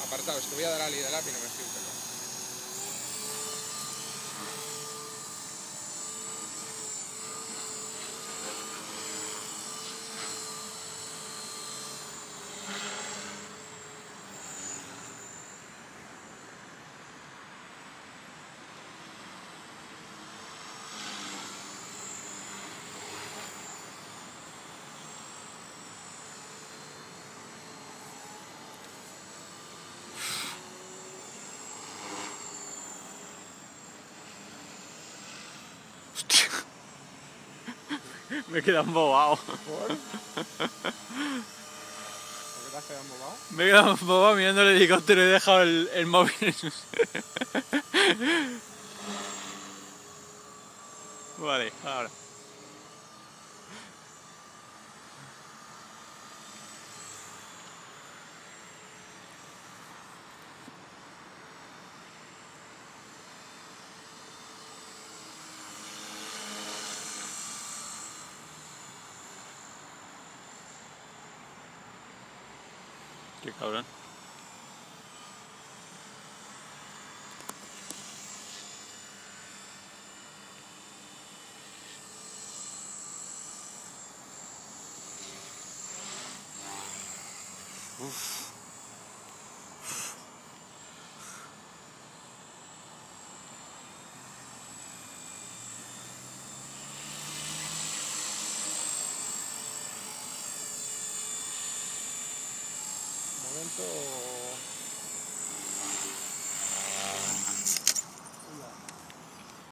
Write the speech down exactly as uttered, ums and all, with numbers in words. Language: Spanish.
apartados, que voy a dar al ideal y no me filtro. Me he quedado embobado. ¿Por? ¿Por qué te has quedado embobado? Me he quedado embobado mirando el helicóptero y he dejado el, el móvil en su... Vale, ahora. Qué cabrón. Uf. Momento